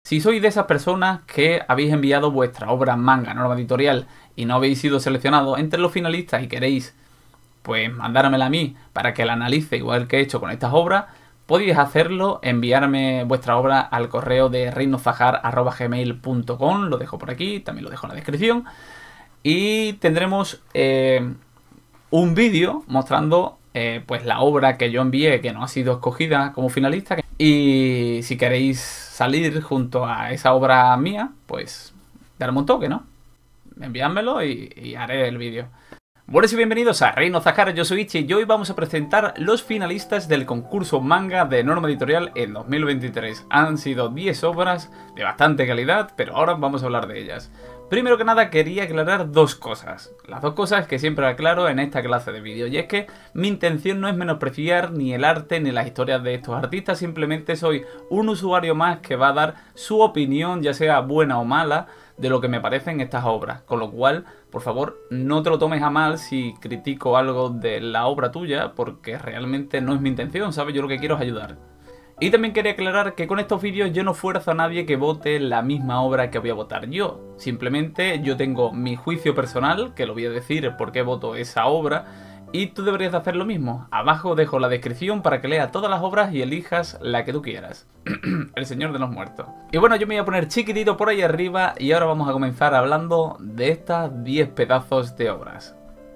Si sois de esas personas que habéis enviado vuestra obra manga Norma Editorial y no habéis sido seleccionados entre los finalistas y queréis pues mandármela a mí para que la analice igual que he hecho con estas obras, podéis hacerlo, enviarme vuestra obra al correo de reinozahar@gmail.com, lo dejo por aquí, también lo dejo en la descripción, y tendremos un vídeo mostrando pues la obra que yo envié que no ha sido escogida como finalista, y si queréis salir junto a esa obra mía, pues darme un toque, ¿no? Enviádmelo y haré el vídeo. Buenos y bienvenidos a Reino Zahar, yo soy Ichi y hoy vamos a presentar los finalistas del concurso manga de Norma Editorial en 2023. Han sido 10 obras de bastante calidad, pero ahora vamos a hablar de ellas. Primero que nada quería aclarar dos cosas. Las dos cosas que siempre aclaro en esta clase de vídeos. Y es que mi intención no es menospreciar ni el arte ni las historias de estos artistas. Simplemente soy un usuario más que va a dar su opinión, ya sea buena o mala, de lo que me parecen estas obras. Con lo cual, por favor, no te lo tomes a mal si critico algo de la obra tuya, porque realmente no es mi intención, ¿sabes? Yo lo que quiero es ayudar. Y también quería aclarar que con estos vídeos yo no fuerzo a nadie que vote la misma obra que voy a votar yo. Simplemente yo tengo mi juicio personal, que lo voy a decir por qué voto esa obra, y tú deberías de hacer lo mismo. Abajo dejo la descripción para que leas todas las obras y elijas la que tú quieras. El Señor de los Muertos. Y bueno, yo me voy a poner chiquitito por ahí arriba y ahora vamos a comenzar hablando de estas 10 pedazos de obras.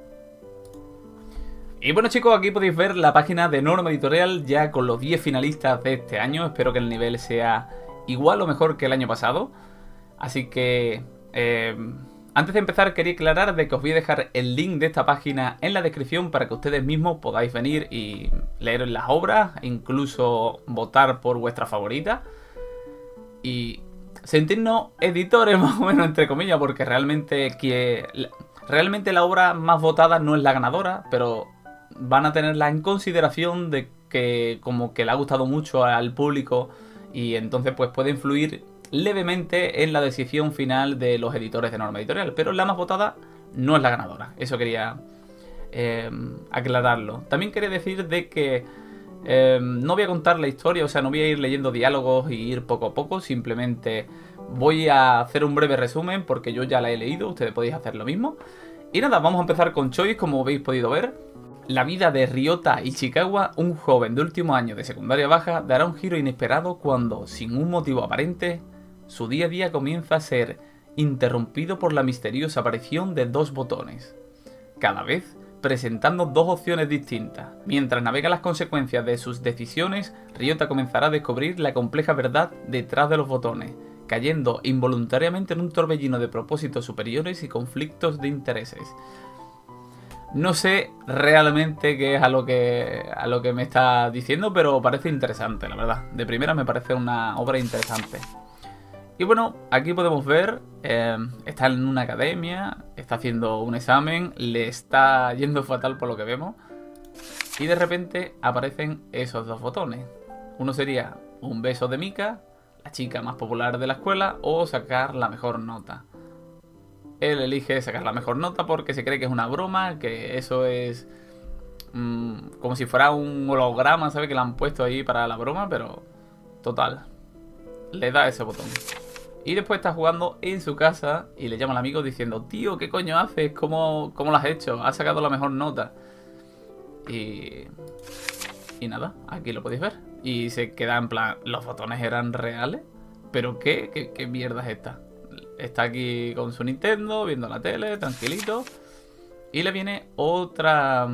Y bueno chicos, aquí podéis ver la página de Norma Editorial ya con los 10 finalistas de este año. Espero que el nivel sea igual o mejor que el año pasado. Así que antes de empezar quería aclarar de que os voy a dejar el link de esta página en la descripción para que ustedes mismos podáis venir y leer las obras, incluso votar por vuestra favorita y sentirnos editores más o menos entre comillas, porque realmente la obra más votada no es la ganadora, pero van a tenerla en consideración de que como que le ha gustado mucho al público y entonces pues puede influir levemente en la decisión final de los editores de Norma Editorial, pero la más votada no es la ganadora. Eso quería aclararlo. También quería decir de que no voy a contar la historia, o sea, no voy a ir leyendo diálogos y ir poco a poco, simplemente voy a hacer un breve resumen porque yo ya la he leído, ustedes podéis hacer lo mismo. Y nada, vamos a empezar con Choice, como habéis podido ver. La vida de Ryota Ichikawa, un joven de último año de secundaria baja, dará un giro inesperado cuando, sin un motivo aparente, su día a día comienza a ser interrumpido por la misteriosa aparición de dos botones, cada vez presentando dos opciones distintas. Mientras navega las consecuencias de sus decisiones, Ryota comenzará a descubrir la compleja verdad detrás de los botones, cayendo involuntariamente en un torbellino de propósitos superiores y conflictos de intereses. No sé realmente qué es a lo que me está diciendo, pero parece interesante, la verdad. De primera me parece una obra interesante. Y bueno, aquí podemos ver, está en una academia, está haciendo un examen, le está yendo fatal por lo que vemos. Y de repente aparecen esos dos botones. Uno sería un beso de Mika, la chica más popular de la escuela, o sacar la mejor nota. Él elige sacar la mejor nota porque se cree que es una broma, que eso es como si fuera un holograma, ¿sabe? Que le han puesto ahí para la broma, pero total, le da ese botón. Y después está jugando en su casa y le llama al amigo diciendo: tío, ¿qué coño haces? ¿Cómo lo has hecho? Has sacado la mejor nota. Y nada, aquí lo podéis ver. Y se queda en plan, ¿los botones eran reales? ¿Pero qué? ¿Qué mierda es esta? Está aquí con su Nintendo, viendo la tele, tranquilito. Y le viene otra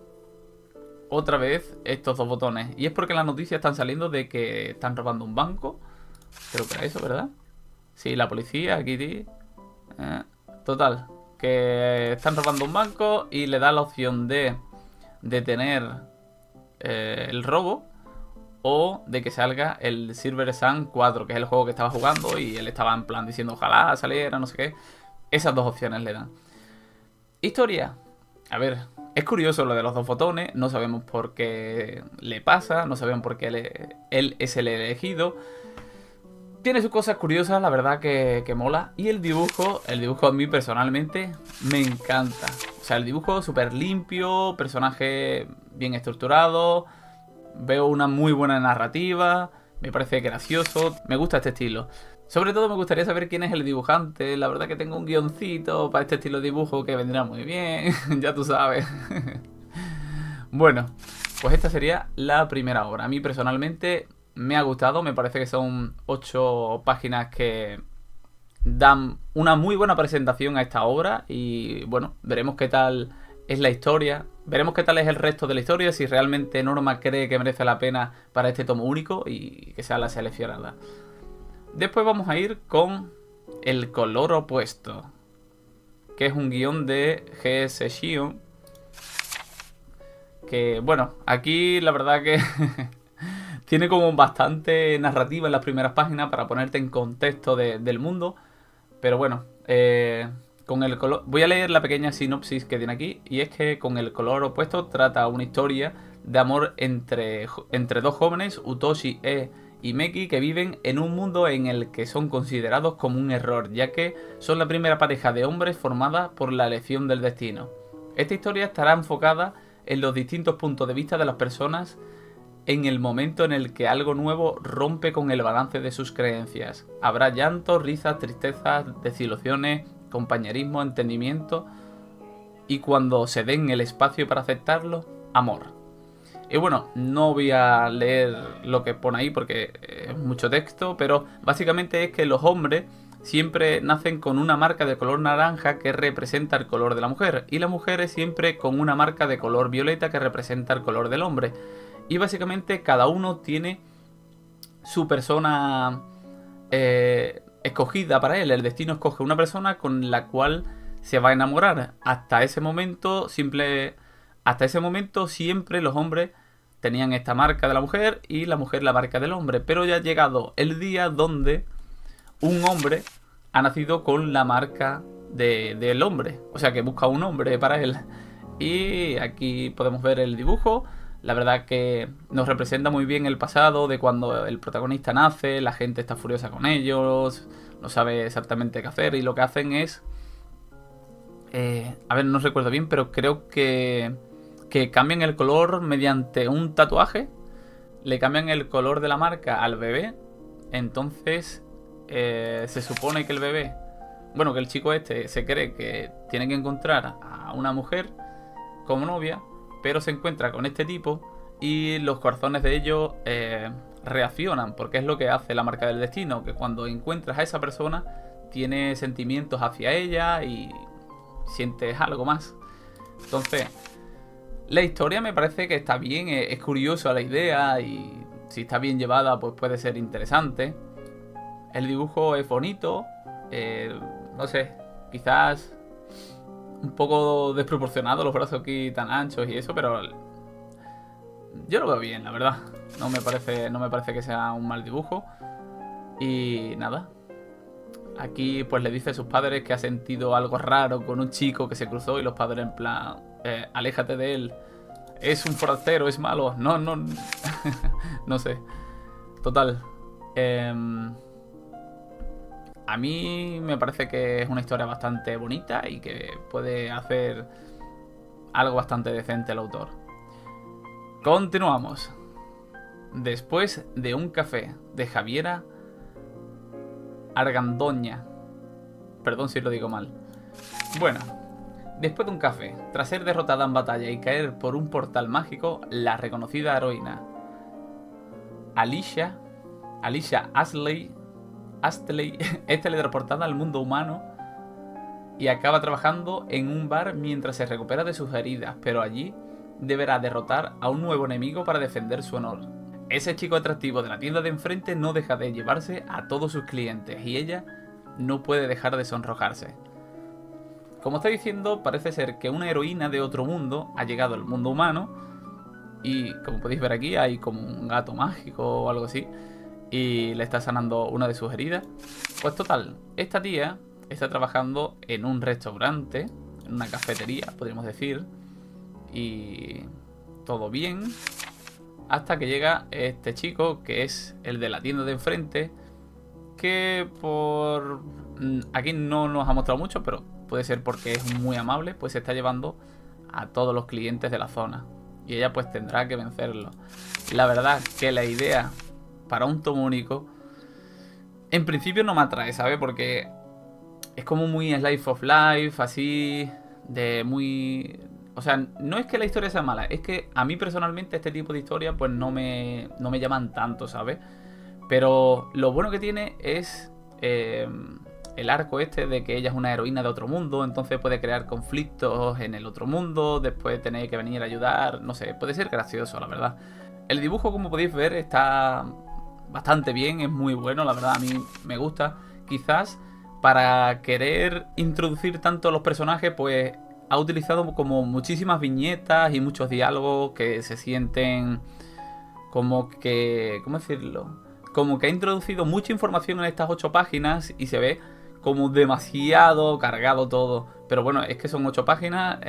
vez estos dos botones. Y es porque las noticias están saliendo de que están robando un banco. Creo que era eso, ¿verdad? Sí, la policía, aquí. Total, que están robando un banco y le da la opción de detener el robo o de que salga el Silver Sun 4, que es el juego que estaba jugando y él estaba en plan diciendo ojalá saliera, no sé qué. Esas dos opciones le dan. Historia. A ver, es curioso lo de los dos botones, no sabemos por qué le pasa, no sabemos por qué él es el elegido. Tiene sus cosas curiosas, la verdad que mola. Y el dibujo a mí personalmente me encanta. O sea, el dibujo súper limpio, personaje bien estructurado. Veo una muy buena narrativa, me parece gracioso, me gusta este estilo. Sobre todo me gustaría saber quién es el dibujante. La verdad que tengo un guioncito para este estilo de dibujo que vendrá muy bien. Ya tú sabes. Bueno, pues esta sería la primera obra. A mí personalmente me ha gustado. Me parece que son 8 páginas que dan una muy buena presentación a esta obra. Y bueno, veremos qué tal es la historia. Veremos qué tal es el resto de la historia. Si realmente Norma cree que merece la pena para este tomo único y que sea la seleccionada. Después vamos a ir con El color opuesto, que es un guión de G.S. Shion. Que bueno, aquí la verdad que tiene como bastante narrativa en las primeras páginas para ponerte en contexto del mundo. Pero bueno, con el color... Voy a leer la pequeña sinopsis que tiene aquí. Y es que con El color opuesto trata una historia de amor entre dos jóvenes, Utoshi y Meki, que viven en un mundo en el que son considerados como un error, ya que son la primera pareja de hombres formada por la elección del destino. Esta historia estará enfocada en los distintos puntos de vista de las personas en el momento en el que algo nuevo rompe con el balance de sus creencias. Habrá llantos, risas, tristezas, desilusiones, compañerismo, entendimiento y cuando se den el espacio para aceptarlo, amor. Y bueno, no voy a leer lo que pone ahí porque es mucho texto, pero básicamente es que los hombres siempre nacen con una marca de color naranja que representa el color de la mujer, y las mujeres siempre con una marca de color violeta que representa el color del hombre. Y básicamente cada uno tiene su persona escogida para él. El destino escoge una persona con la cual se va a enamorar. Hasta ese momento siempre los hombres tenían esta marca de la mujer y la mujer la marca del hombre. Pero ya ha llegado el día donde un hombre ha nacido con la marca del hombre. O sea que busca un hombre para él. Y aquí podemos ver el dibujo. La verdad que nos representa muy bien el pasado de cuando el protagonista nace, la gente está furiosa con ellos, no sabe exactamente qué hacer y lo que hacen es... a ver, no recuerdo bien, pero creo que cambian el color mediante un tatuaje. Le cambian el color de la marca al bebé. Entonces se supone que el bebé... Bueno, que el chico este se cree que tiene que encontrar a una mujer como novia, pero se encuentra con este tipo y los corazones de ellos reaccionan, porque es lo que hace la marca del destino, que cuando encuentras a esa persona tiene sentimientos hacia ella y sientes algo más. Entonces, la historia me parece que está bien, es curiosa la idea y si está bien llevada pues puede ser interesante. El dibujo es bonito, no sé, quizás un poco desproporcionado los brazos aquí tan anchos y eso, pero yo lo veo bien, la verdad. No me parece que sea un mal dibujo. Y nada, aquí pues le dice a sus padres que ha sentido algo raro con un chico que se cruzó y los padres en plan, aléjate de él, es un forastero, es malo. No, no, no sé. Total. A mí me parece que es una historia bastante bonita y que puede hacer algo bastante decente el autor. Continuamos. Después de un café, de Javiera Argandoña. Perdón si lo digo mal. Bueno, después de un café, tras ser derrotada en batalla y caer por un portal mágico, la reconocida heroína Alicia Astley es teletransportada al mundo humano y acaba trabajando en un bar mientras se recupera de sus heridas, pero allí deberá derrotar a un nuevo enemigo para defender su honor. Ese chico atractivo de la tienda de enfrente no deja de llevarse a todos sus clientes y ella no puede dejar de sonrojarse. Como está diciendo, parece ser que una heroína de otro mundo ha llegado al mundo humano y, como podéis ver aquí, hay como un gato mágico o algo así y le está sanando una de sus heridas. Pues total, esta tía está trabajando en un restaurante, en una cafetería, podríamos decir, y todo bien, hasta que llega este chico, que es el de la tienda de enfrente, que por... aquí no nos ha mostrado mucho, pero puede ser porque es muy amable, pues se está llevando a todos los clientes de la zona. Y ella pues tendrá que vencerlo. La verdad que la idea para un tomo único En principio no me atrae, ¿sabes? Porque es como muy slice of life, así, de muy... O sea, no es que la historia sea mala, es que a mí personalmente este tipo de historias pues no me llaman tanto, ¿sabes? Pero lo bueno que tiene es el arco este de que ella es una heroína de otro mundo, entonces puede crear conflictos en el otro mundo, después tener que venir a ayudar, no sé, puede ser gracioso, la verdad. El dibujo, como podéis ver, está bastante bien, es muy bueno, la verdad, a mí me gusta. Quizás para querer introducir tanto a los personajes, pues ha utilizado como muchísimas viñetas y muchos diálogos que se sienten como que... ¿Cómo decirlo? Como que ha introducido mucha información en estas 8 páginas y se ve como demasiado cargado todo. Pero bueno, es que son 8 páginas,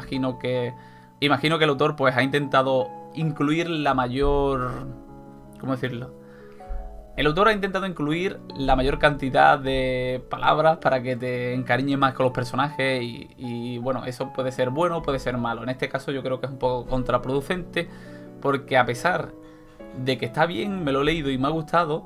imagino que el autor pues ha intentado incluir la mayor... ¿Cómo decirlo? El autor ha intentado incluir la mayor cantidad de palabras para que te encariñes más con los personajes y bueno, eso puede ser bueno o puede ser malo. En este caso yo creo que es un poco contraproducente porque a pesar de que está bien, me lo he leído y me ha gustado,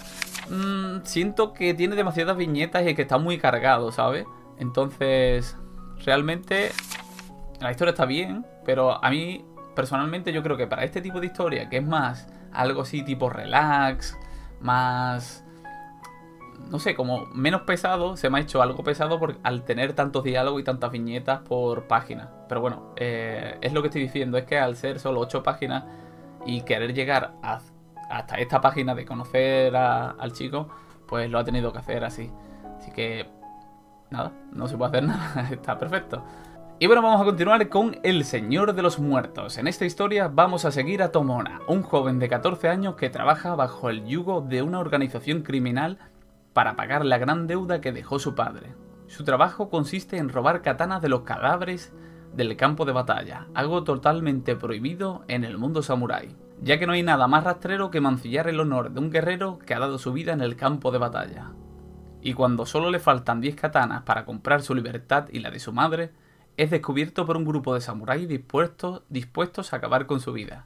siento que tiene demasiadas viñetas y que está muy cargado, ¿sabes? Entonces, realmente la historia está bien, pero a mí personalmente yo creo que para este tipo de historia, que es más algo así tipo relax, más... no sé, como menos pesado, se me ha hecho algo pesado al tener tantos diálogos y tantas viñetas por página. Pero bueno, es lo que estoy diciendo, es que al ser solo 8 páginas y querer llegar hasta esta página de conocer al chico, pues lo ha tenido que hacer así. Así que, nada, no se puede hacer nada, está perfecto. Y bueno, vamos a continuar con El Señor de los Muertos. En esta historia vamos a seguir a Tomona, un joven de 14 años que trabaja bajo el yugo de una organización criminal para pagar la gran deuda que dejó su padre. Su trabajo consiste en robar katanas de los cadáveres del campo de batalla, algo totalmente prohibido en el mundo samurái, ya que no hay nada más rastrero que mancillar el honor de un guerrero que ha dado su vida en el campo de batalla. Y cuando solo le faltan 10 katanas para comprar su libertad y la de su madre, es descubierto por un grupo de samuráis dispuestos a acabar con su vida.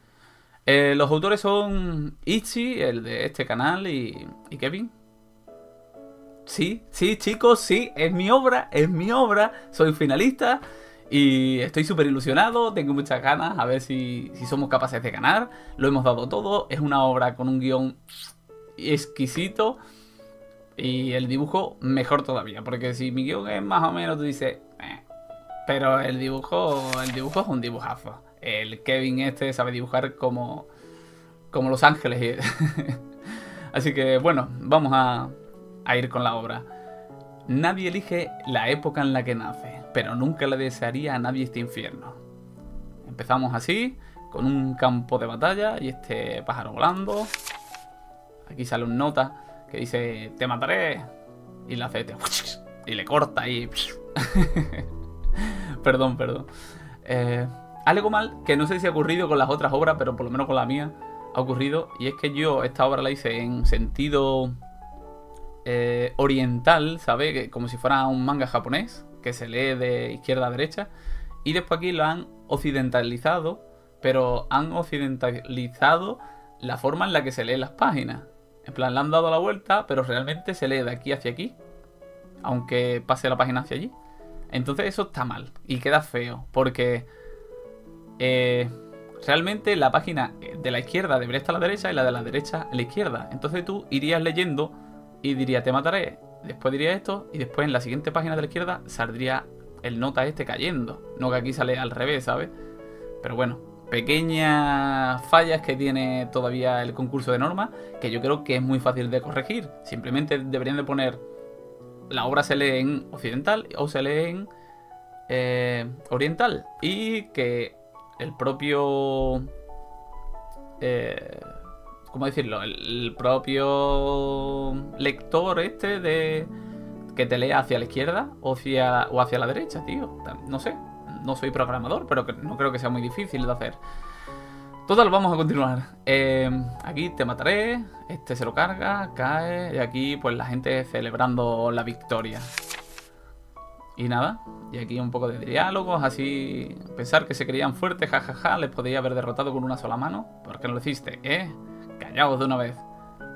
Los autores son Ichi, el de este canal, y Kevin. Sí, chicos, sí, es mi obra, soy finalista y estoy súper ilusionado, tengo muchas ganas, a ver si somos capaces de ganar. Lo hemos dado todo, es una obra con un guión exquisito y el dibujo mejor todavía, porque si mi guión es más o menos, tú dices... Pero el dibujo es un dibujazo. El Kevin este sabe dibujar como Los Ángeles. Así que bueno, vamos a ir con la obra. Nadie elige la época en la que nace, pero nunca le desearía a nadie este infierno. Empezamos así, con un campo de batalla y este pájaro volando. Aquí sale un nota que dice, te mataré. Y le hace y le corta y... Perdón. Algo mal, que no sé si ha ocurrido con las otras obras, pero por lo menos con la mía ha ocurrido. Y es que yo esta obra la hice en sentido oriental, ¿sabes? Como si fuera un manga japonés, que se lee de izquierda a derecha. Y después aquí lo han occidentalizado, pero han occidentalizado la forma en la que se leen las páginas. En plan, le han dado la vuelta, pero realmente se lee de aquí hacia aquí, aunque pase la página hacia allí. Entonces eso está mal y queda feo, porque realmente la página de la izquierda debería estar a la derecha y la de la derecha a la izquierda. Entonces tú irías leyendo y diría te mataré, después diría esto y después en la siguiente página de la izquierda saldría el nota este cayendo. No que aquí sale al revés, ¿sabes? Pero bueno, pequeñas fallas que tiene todavía el concurso de normas, que yo creo que es muy fácil de corregir. Simplemente deberían de poner... la obra se lee en occidental o se lee en oriental. Y que el propio... ¿cómo decirlo? El propio lector que te lea hacia la izquierda o hacia la derecha, tío. No sé, no soy programador, pero no creo que sea muy difícil de hacer. Total, vamos a continuar. Aquí te mataré. Este se lo carga, cae. Y aquí pues la gente celebrando la victoria. Y nada, y aquí un poco de diálogos, así... pensar que se creían fuertes, jajaja, les podría haber derrotado con una sola mano. ¿Por qué no lo hiciste? Callaos de una vez.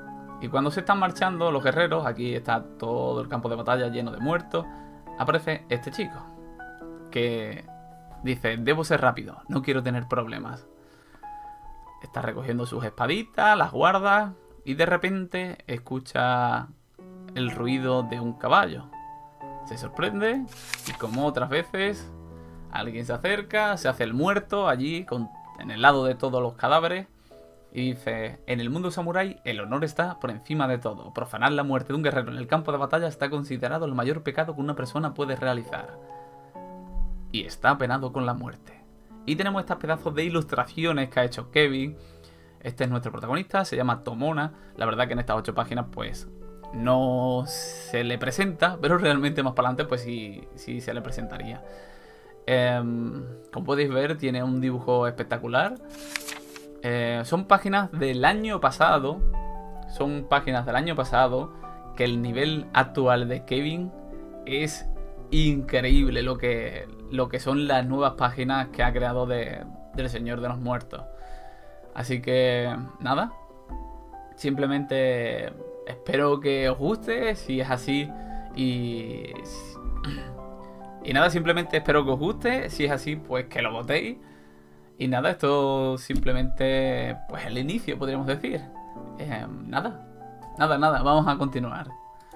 Y cuando se están marchando los guerreros, aquí está todo el campo de batalla lleno de muertos, aparece este chico, que dice, debo ser rápido, no quiero tener problemas. Está recogiendo sus espaditas, las guarda, y de repente escucha el ruido de un caballo. Se sorprende, y como otras veces, alguien se acerca, se hace el muerto allí, en el lado de todos los cadáveres, y dice, en el mundo samurái el honor está por encima de todo. Profanar la muerte de un guerrero en el campo de batalla está considerado el mayor pecado que una persona puede realizar. Y está penado con la muerte. Y tenemos estas pedazos de ilustraciones que ha hecho Kevin. Este es nuestro protagonista, se llama Tomona. La verdad que en estas 8 páginas pues no se le presenta, pero realmente más para adelante pues sí se le presentaría. Como podéis ver, tiene un dibujo espectacular. Son páginas del año pasado. Son páginas del año pasado. Que el nivel actual de Kevin es increíble. Lo que son las nuevas páginas que ha creado del Señor de los Muertos. Así que nada. Simplemente espero que os guste. Si es así. Y nada, simplemente espero que os guste. Si es así, pues que lo votéis. Y nada, esto simplemente, pues el inicio, podríamos decir. Nada, vamos a continuar.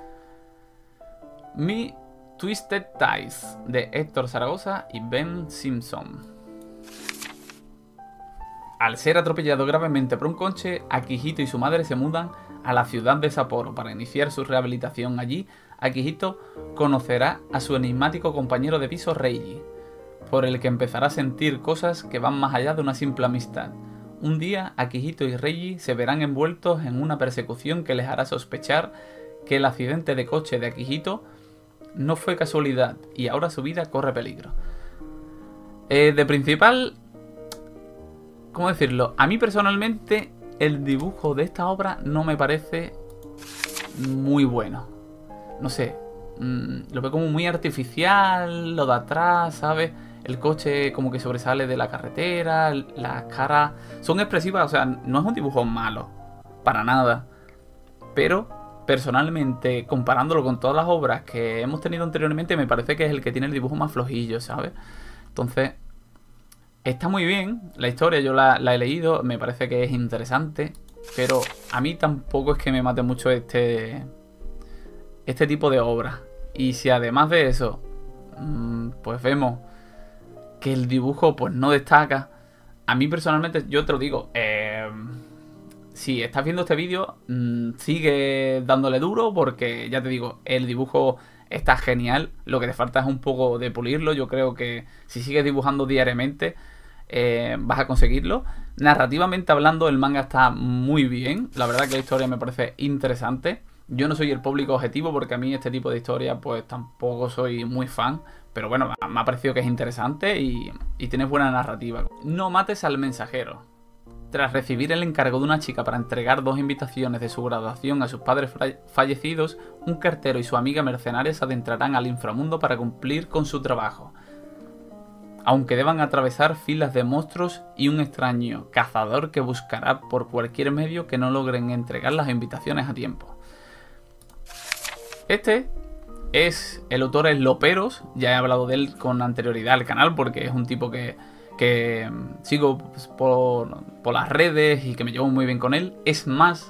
Mi Twisted Ties, de Héctor Zaragoza y Ben Simpson. Al ser atropellado gravemente por un coche, Akihito y su madre se mudan a la ciudad de Sapporo para iniciar su rehabilitación. Allí, Akihito conocerá a su enigmático compañero de piso Reiji, por el que empezará a sentir cosas que van más allá de una simple amistad. Un día, Akihito y Reiji se verán envueltos en una persecución que les hará sospechar que el accidente de coche de Akihito no fue casualidad y ahora su vida corre peligro. De principal, ¿cómo decirlo? A mí personalmente el dibujo de esta obra no me parece muy bueno. No sé, lo veo como muy artificial, lo de atrás, ¿sabes? El coche como que sobresale de la carretera, las caras son expresivas, o sea, no es un dibujo malo, para nada. Pero, personalmente, comparándolo con todas las obras que hemos tenido anteriormente, me parece que es el que tiene el dibujo más flojillo, ¿sabes? Entonces, está muy bien la historia, yo la he leído, me parece que es interesante, pero a mí tampoco es que me mate mucho este tipo de obras. Y si además de eso, pues vemos que el dibujo pues no destaca, a mí personalmente, yo te lo digo, si estás viendo este vídeo, sigue dándole duro porque ya te digo, el dibujo está genial, lo que te falta es un poco de pulirlo. Yo creo que si sigues dibujando diariamente vas a conseguirlo. Narrativamente hablando, el manga está muy bien, la verdad que la historia me parece interesante. Yo no soy el público objetivo porque a mí este tipo de historia pues tampoco soy muy fan. Pero bueno, me ha parecido que es interesante y tienes buena narrativa. No mates al mensajero. Tras recibir el encargo de una chica para entregar 2 invitaciones de su graduación a sus padres fallecidos, un cartero y su amiga mercenaria se adentrarán al inframundo para cumplir con su trabajo. Aunque deban atravesar filas de monstruos y un extraño cazador que buscará por cualquier medio que no logren entregar las invitaciones a tiempo. El autor es Loperos, ya he hablado de él con anterioridad al canal porque es un tipo que sigo por las redes y que me llevo muy bien con él. Es más,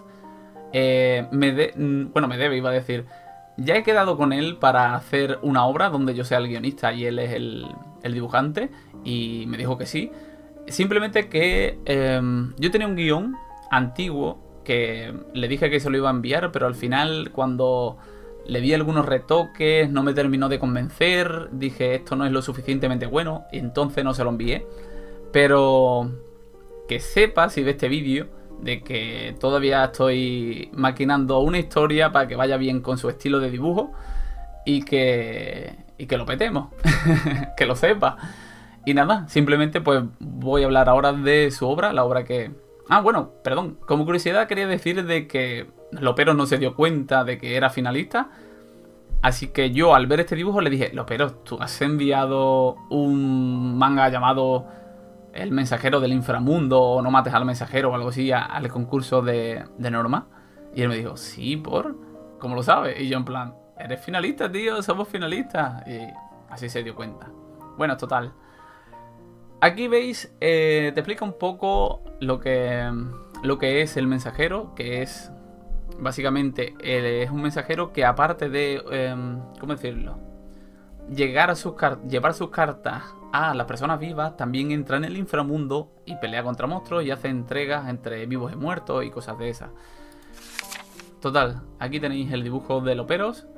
iba a decir, ya he quedado con él para hacer una obra donde yo sea el guionista y él es el dibujante, y me dijo que sí. Simplemente que yo tenía un guión antiguo que le dije que se lo iba a enviar, pero al final cuando le di algunos retoques, no me terminó de convencer, dije esto no es lo suficientemente bueno y entonces no se lo envié. Pero que sepa, si ve este vídeo, de que todavía estoy maquinando una historia para que vaya bien con su estilo de dibujo y que lo petemos, que lo sepa. Y nada, simplemente pues voy a hablar ahora de su obra, la obra que... Ah, bueno, perdón, como curiosidad quería decir de que Loperos no se dio cuenta de que era finalista. Así que yo al ver este dibujo le dije, Loperos, tú has enviado un manga llamado El mensajero del inframundo o No mates al mensajero o algo así al concurso de Norma. Y él me dijo, sí, ¿cómo lo sabes? Y yo en plan, eres finalista, tío, somos finalistas. Y así se dio cuenta. Bueno, total. Aquí veis, te explica un poco lo que es el mensajero, que es básicamente es un mensajero que aparte de, ¿cómo decirlo? Llevar sus cartas a las personas vivas, también entra en el inframundo y pelea contra monstruos y hace entregas entre vivos y muertos y cosas de esas. Total, aquí tenéis el dibujo de Loperos.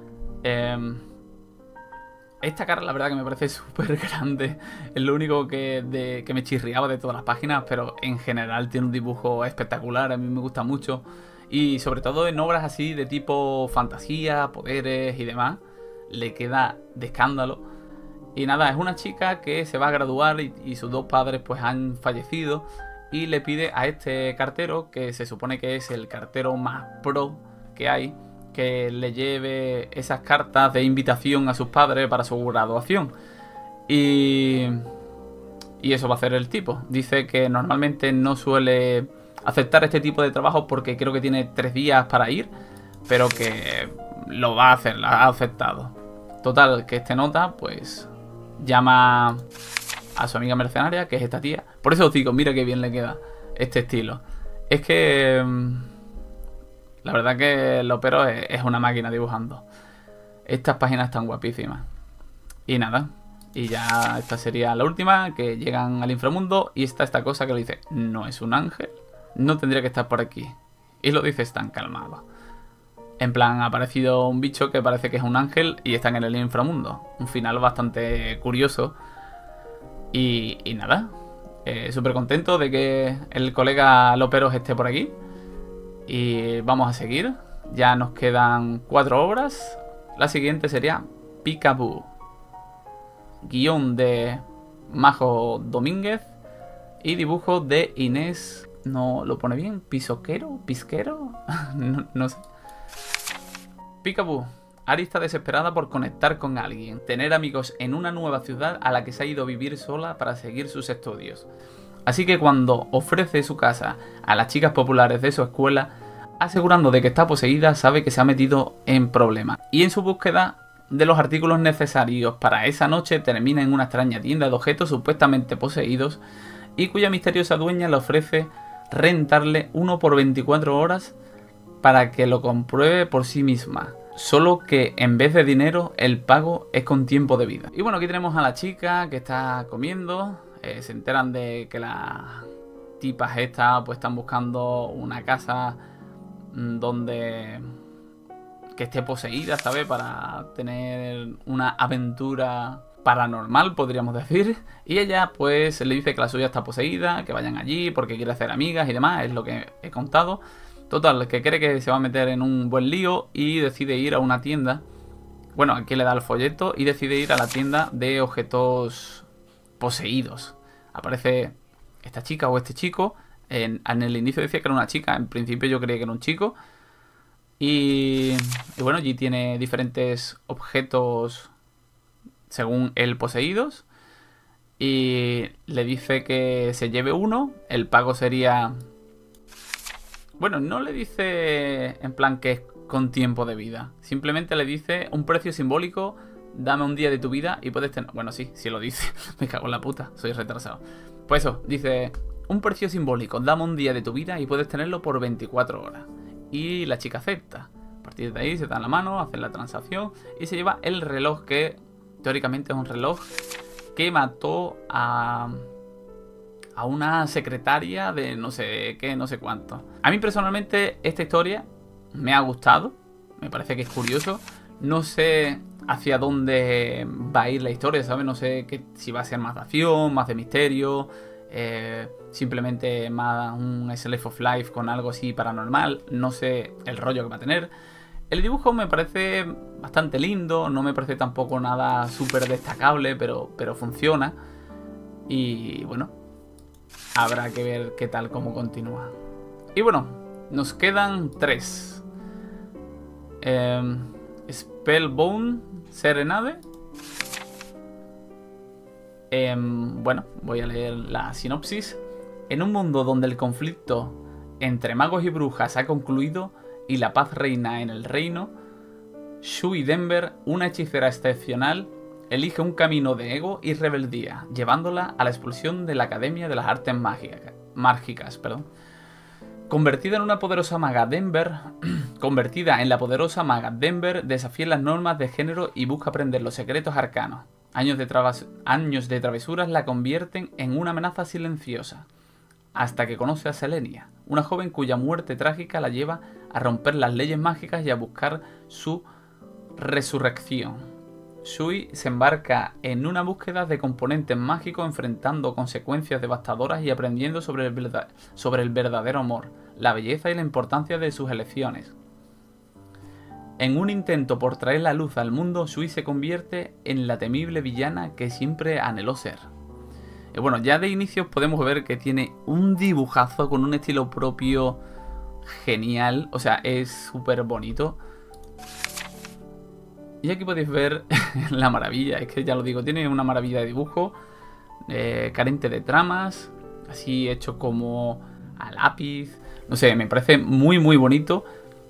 Esta cara la verdad que me parece súper grande. Es lo único que me chirriaba de todas las páginas, pero en general tiene un dibujo espectacular, a mí me gusta mucho. Y sobre todo en obras así de tipo fantasía, poderes y demás, le queda de escándalo. Y nada, es una chica que se va a graduar y sus dos padres pues han fallecido. Y le pide a este cartero, que se supone que es el cartero más pro que hay, que le lleve esas cartas de invitación a sus padres para su graduación. Y eso va a hacer el tipo. Dice que normalmente no suele aceptar este tipo de trabajo porque creo que tiene 3 días para ir, pero que lo va a hacer, lo ha aceptado. Total, que este nota pues llama a su amiga mercenaria, que es esta tía. Por eso os digo, mira qué bien le queda este estilo. Es que la verdad que Lopero es una máquina dibujando. Estas páginas están guapísimas. Y nada, y ya esta sería la última, que llegan al inframundo y está esta cosa que le dice, no es un ángel, no tendría que estar por aquí. Y lo dice tan calmado. En plan, ha aparecido un bicho que parece que es un ángel y están en el inframundo. Un final bastante curioso. Y nada, súper contento de que el colega Loperos esté por aquí. Y vamos a seguir. Ya nos quedan 4 obras. La siguiente sería Peekaboo. Guión de Majo Domínguez. Y dibujo de Inés. ¿No lo pone bien? ¿Pisoquero? ¿Pisquero? no sé. Peekaboo. Ari está desesperada por conectar con alguien, tener amigos en una nueva ciudad a la que se ha ido a vivir sola para seguir sus estudios. Así que cuando ofrece su casa a las chicas populares de su escuela, asegurando de que está poseída, sabe que se ha metido en problemas. Y en su búsqueda de los artículos necesarios para esa noche, termina en una extraña tienda de objetos supuestamente poseídos y cuya misteriosa dueña le ofrece rentarle uno por 24 horas para que lo compruebe por sí misma. Solo que en vez de dinero, el pago es con tiempo de vida. Y bueno, aquí tenemos a la chica que está comiendo. Se enteran de que las tipas estas pues están buscando una casa donde que esté poseída, ¿sabes? Para tener una aventura paranormal, podríamos decir. Y ella pues le dice que la suya está poseída, que vayan allí porque quiere hacer amigas y demás, es lo que he contado. Total, que cree que se va a meter en un buen lío y decide ir a una tienda. Bueno, aquí le da el folleto y decide ir a la tienda de objetos poseídos. Aparece esta chica o este chico. En el inicio decía que era una chica, en principio yo creía que era un chico. Y bueno, allí tiene diferentes objetos según él poseídos. Y le dice que se lleve uno, el pago sería... Bueno, no le dice en plan que es con tiempo de vida. Simplemente le dice un precio simbólico, dame un día de tu vida y puedes tener... Bueno, sí lo dice. Me cago en la puta, soy retrasado. Pues eso, dice un precio simbólico, dame un día de tu vida y puedes tenerlo por 24 horas. Y la chica acepta. A partir de ahí se dan la mano, hacen la transacción y se lleva el reloj que teóricamente es un reloj que mató a una secretaria de no sé qué, no sé cuánto. A mí personalmente esta historia me ha gustado, me parece que es curioso. No sé hacia dónde va a ir la historia, ¿sabes? No sé si va a ser más de acción, más de misterio, simplemente más un Slice of Life con algo así paranormal. No sé el rollo que va a tener. El dibujo me parece bastante lindo, no me parece tampoco nada súper destacable, pero funciona. Y bueno, habrá que ver qué tal, cómo continúa. Y bueno, nos quedan 3. Spellbound Serenade. Bueno, voy a leer la sinopsis. En un mundo donde el conflicto entre magos y brujas ha concluido, y la paz reina en el reino, Shui Denver, una hechicera excepcional, elige un camino de ego y rebeldía, llevándola a la expulsión de la Academia de las Artes Mágicas. Convertida en la poderosa maga Denver, desafía las normas de género y busca aprender los secretos arcanos. Años de travesuras la convierten en una amenaza silenciosa, hasta que conoce a Selenia, una joven cuya muerte trágica la lleva a romper las leyes mágicas y a buscar su resurrección. Shui se embarca en una búsqueda de componentes mágicos, enfrentando consecuencias devastadoras y aprendiendo sobre el verdadero amor, la belleza y la importancia de sus elecciones. En un intento por traer la luz al mundo, Shui se convierte en la temible villana que siempre anheló ser. Y bueno, ya de inicio podemos ver que tiene un dibujazo con un estilo propio genial, o sea, es súper bonito. Y aquí podéis ver la maravilla, es que ya lo digo, tiene una maravilla de dibujo, carente de tramas, así hecho como a lápiz, no sé, me parece muy muy bonito.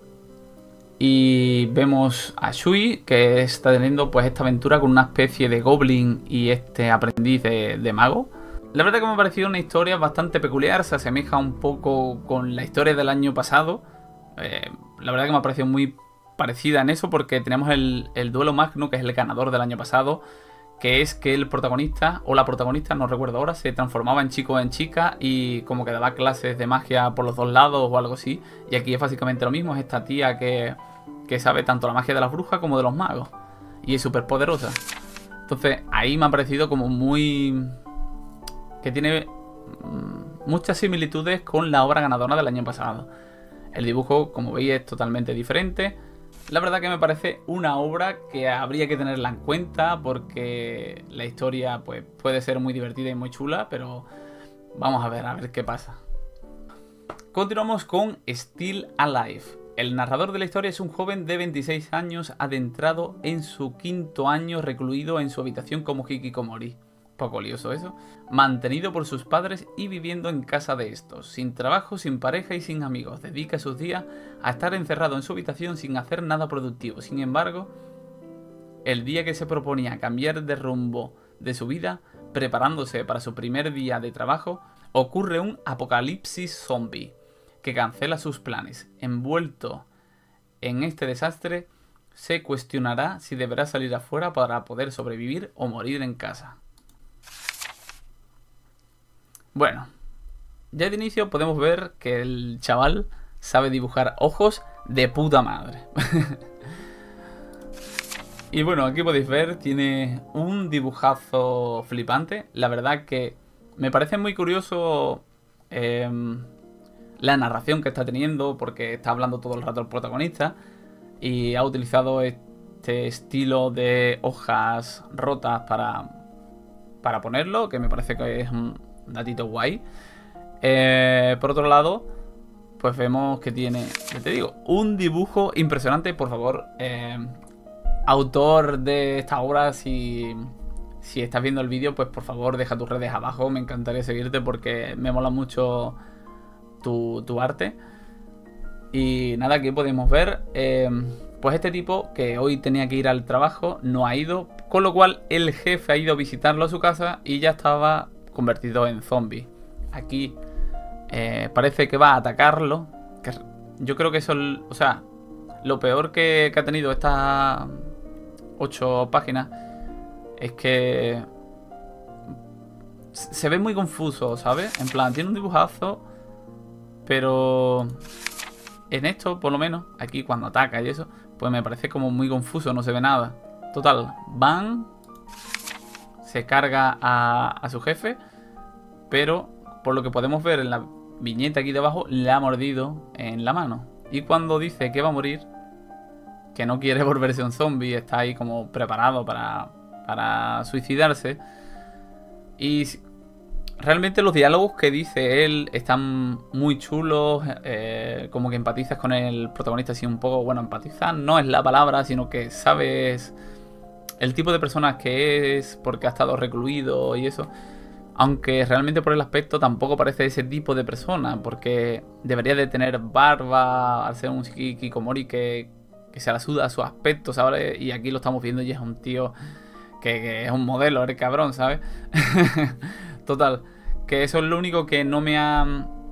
Y vemos a Shui, que está teniendo pues esta aventura con una especie de goblin y este aprendiz de mago. La verdad que me ha parecido una historia bastante peculiar, se asemeja un poco con la historia del año pasado. La verdad que me ha parecido muy parecida en eso, porque tenemos el duelo magno, que es el ganador del año pasado, que es que el protagonista, o la protagonista, no recuerdo ahora, se transformaba en chico o en chica y como que daba clases de magia por los dos lados o algo así. Y aquí es básicamente lo mismo, es esta tía que sabe tanto la magia de las brujas como de los magos. Y es súper poderosa. Entonces ahí me ha parecido como muy... que tiene muchas similitudes con la obra ganadora del año pasado. El dibujo, como veis, es totalmente diferente. La verdad que me parece una obra que habría que tenerla en cuenta, porque la historia pues, puede ser muy divertida y muy chula, pero vamos a ver qué pasa. Continuamos con Still Alive. El narrador de la historia es un joven de 26 años adentrado en su 5º año, recluido en su habitación como hikikomori. Poco lioso eso. Mantenido por sus padres y viviendo en casa de estos, sin trabajo, sin pareja y sin amigos. Dedica sus días a estar encerrado en su habitación sin hacer nada productivo. Sin embargo, el día que se proponía cambiar de rumbo de su vida, preparándose para su primer día de trabajo, ocurre un apocalipsis zombie que cancela sus planes. Envuelto en este desastre, se cuestionará si deberá salir afuera para poder sobrevivir o morir en casa. Bueno, ya de inicio podemos ver que el chaval sabe dibujar ojos de puta madre. Y bueno, aquí podéis ver, tiene un dibujazo flipante. La verdad que me parece muy curioso la narración que está teniendo, porque está hablando todo el rato el protagonista y ha utilizado este estilo de hojas rotas para ponerlo, que me parece que es un datito guay. Por otro lado, pues vemos que tiene, ya te digo, un dibujo impresionante. Por favor, autor de esta obra, si estás viendo el vídeo, pues por favor deja tus redes abajo. Me encantaría seguirte porque me mola mucho tu arte. Y nada, aquí podemos ver pues este tipo, que hoy tenía que ir al trabajo, no ha ido, con lo cual el jefe ha ido a visitarlo a su casa y ya estaba convertido en zombie. Aquí parece que va a atacarlo, que yo creo que eso, o sea, lo peor que ha tenido estas 8 páginas es que se ve muy confuso, ¿sabes? En plan, tiene un dibujazo, pero en esto, por lo menos, aquí cuando ataca y eso, pues me parece como muy confuso, no se ve nada. Total, van, se carga a su jefe, pero por lo que podemos ver en la viñeta aquí debajo, le ha mordido en la mano. Y cuando dice que va a morir, que no quiere volverse un zombie, está ahí como preparado para suicidarse. Y realmente los diálogos que dice él están muy chulos, como que empatizas con el protagonista así un poco. Bueno, empatizar no es la palabra, sino que sabes el tipo de personas que es, porque ha estado recluido y eso. Aunque realmente por el aspecto tampoco parece ese tipo de persona, porque debería de tener barba, al ser un hikikomori que se la suda a su aspecto, ¿sabes? Y aquí lo estamos viendo y es un tío que es un modelo, el cabrón, ¿sabes? Total, que eso es lo único que no me ha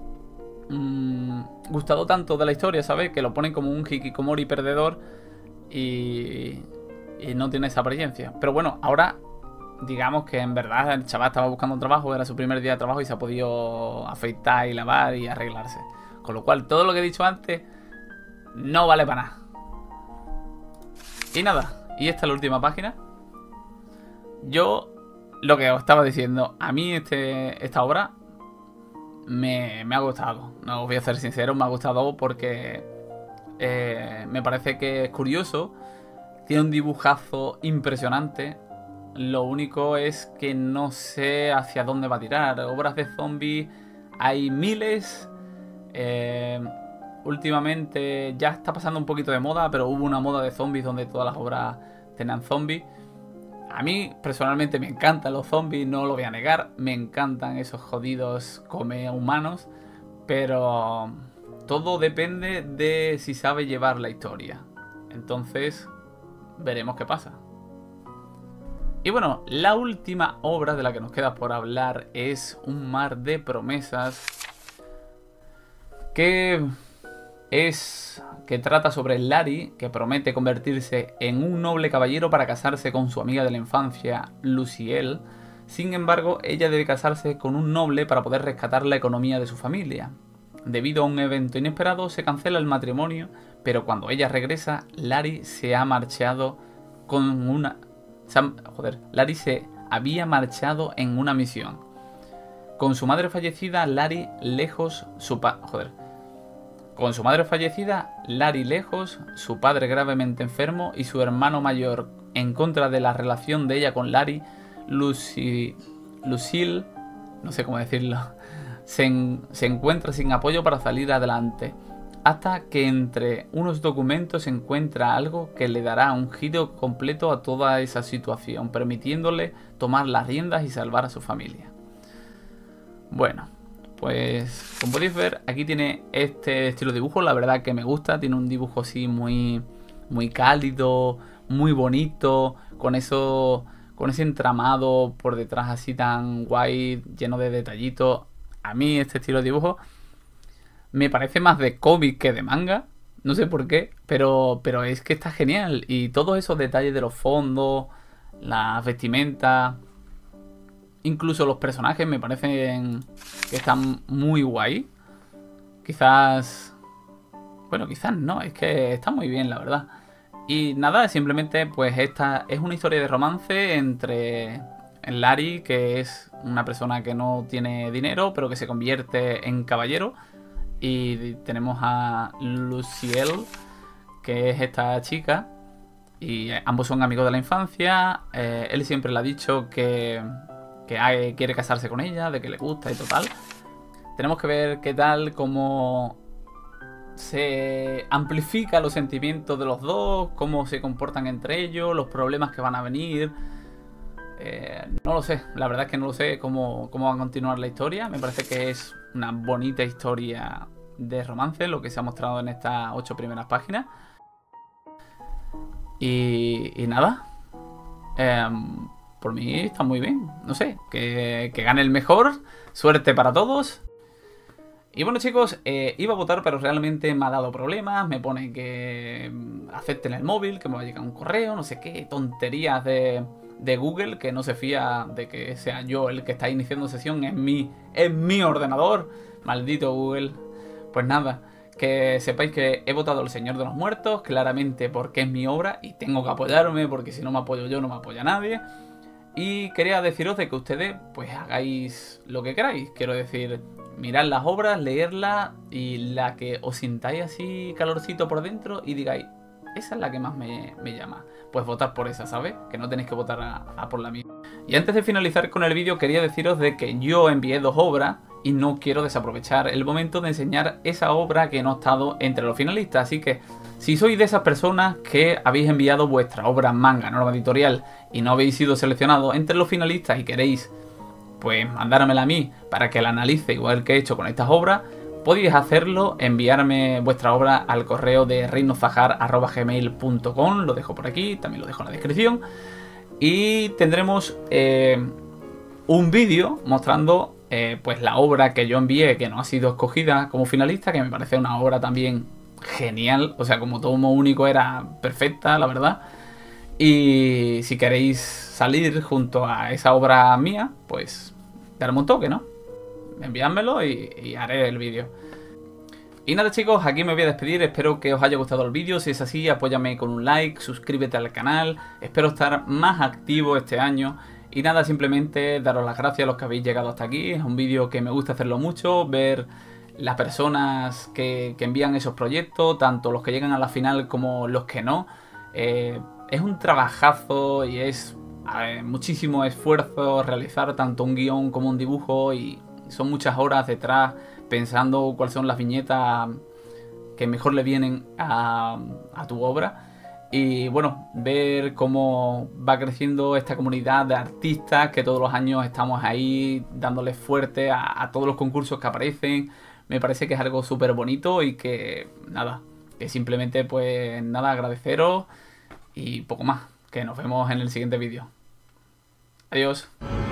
gustado tanto de la historia, ¿sabes? Que lo ponen como un hikikomori perdedor y no tiene esa apariencia. Pero bueno, ahora digamos que en verdad el chaval estaba buscando un trabajo, era su primer día de trabajo y se ha podido afeitar y lavar y arreglarse. Con lo cual, todo lo que he dicho antes no vale para nada. Y nada, y esta es la última página. Yo, lo que os estaba diciendo, a mí esta obra me ha gustado. No os voy a ser sincero, me ha gustado porque me parece que es curioso. Tiene un dibujazo impresionante. Lo único es que no sé hacia dónde va a tirar. Obras de zombies hay miles. Últimamente ya está pasando un poquito de moda, pero hubo una moda de zombies donde todas las obras tenían zombies. A mí personalmente me encantan los zombies, no lo voy a negar. Me encantan esos jodidos come humanos. Pero todo depende de si sabe llevar la historia. Entonces veremos qué pasa. Y bueno, la última obra de la que nos queda por hablar es Un mar de promesas, que trata sobre Lari, que promete convertirse en un noble caballero para casarse con su amiga de la infancia, Luciel. Sin embargo, ella debe casarse con un noble para poder rescatar la economía de su familia. Debido a un evento inesperado, se cancela el matrimonio, pero cuando ella regresa, Lari se ha marchado con una... Lari se había marchado en una misión. Con su madre fallecida, Lari lejos, su padre gravemente enfermo y su hermano mayor, en contra de la relación de ella con Lari, Lucille, no sé cómo decirlo, se encuentra sin apoyo para salir adelante. Hasta que entre unos documentos encuentra algo que le dará un giro completo a toda esa situación, permitiéndole tomar las riendas y salvar a su familia. Bueno, pues como podéis ver, aquí tiene este estilo de dibujo, la verdad que me gusta, tiene un dibujo así muy cálido, muy bonito, con ese entramado por detrás así tan guay, lleno de detallitos. A mí este estilo de dibujo me parece más de cómic que de manga. No sé por qué, pero es que está genial. Y todos esos detalles de los fondos, las vestimentas, incluso los personajes me parecen que están muy guay. Quizás... Bueno, quizás no, es que está muy bien, la verdad. Y nada, simplemente pues esta es una historia de romance entre Lari, que es una persona que no tiene dinero, pero que se convierte en caballero. Y tenemos a Luciel, que es esta chica. Y ambos son amigos de la infancia. Él siempre le ha dicho que quiere casarse con ella, de que le gusta y total. Tenemos que ver qué tal, cómo se amplifica los sentimientos de los dos, cómo se comportan entre ellos, los problemas que van a venir. No lo sé, la verdad es que no lo sé cómo va a continuar la historia. Me parece que es una bonita historia de romance, lo que se ha mostrado en estas 8 primeras páginas. Y nada, por mí está muy bien. No sé, que gane el mejor. Suerte para todos. Y bueno, chicos, iba a votar, pero realmente me ha dado problemas. Me pone que acepten el móvil, que me va a llegar un correo, no sé qué, tonterías de Google, que no se fía de que sea yo el que está iniciando sesión en mi ordenador. Maldito Google. Pues nada, que sepáis que he votado al Señor de los Muertos, claramente porque es mi obra y tengo que apoyarme, porque si no me apoyo yo no me apoya nadie. Y quería deciros de que ustedes pues hagáis lo que queráis. Quiero decir, mirad las obras, leerlas y la que os sintáis así calorcito por dentro y digáis, esa es la que más me llama. Pues votad por esa, ¿sabes? Que no tenéis que votar a por la mía. Y antes de finalizar con el vídeo quería deciros de que yo envié 2 obras y no quiero desaprovechar el momento de enseñar esa obra que no ha estado entre los finalistas. Así que si sois de esas personas que habéis enviado vuestra obra manga, norma editorial, y no habéis sido seleccionados entre los finalistas y queréis pues mandármela a mí para que la analice igual que he hecho con estas obras, podéis hacerlo, enviarme vuestra obra al correo de reinozajar@gmail.com, lo dejo por aquí, también lo dejo en la descripción. Y tendremos un vídeo mostrando pues la obra que yo envié, que no ha sido escogida como finalista, que me parece una obra también genial, o sea, como tomo único era perfecta, la verdad. Y si queréis salir junto a esa obra mía, pues darme un toque, ¿no? Enviádmelo y haré el vídeo. Y nada chicos, aquí me voy a despedir, espero que os haya gustado el vídeo, si es así apóyame con un like, suscríbete al canal, espero estar más activo este año. Y nada, simplemente daros las gracias a los que habéis llegado hasta aquí, es un vídeo que me gusta hacerlo mucho, ver las personas que envían esos proyectos, tanto los que llegan a la final como los que no. Es un trabajazo y es muchísimo esfuerzo realizar tanto un guión como un dibujo y son muchas horas detrás pensando cuáles son las viñetas que mejor le vienen a tu obra. Y bueno, ver cómo va creciendo esta comunidad de artistas que todos los años estamos ahí dándole fuerte a todos los concursos que aparecen. Me parece que es algo súper bonito y que nada, que simplemente pues nada, agradeceros y poco más. Que nos vemos en el siguiente vídeo. Adiós.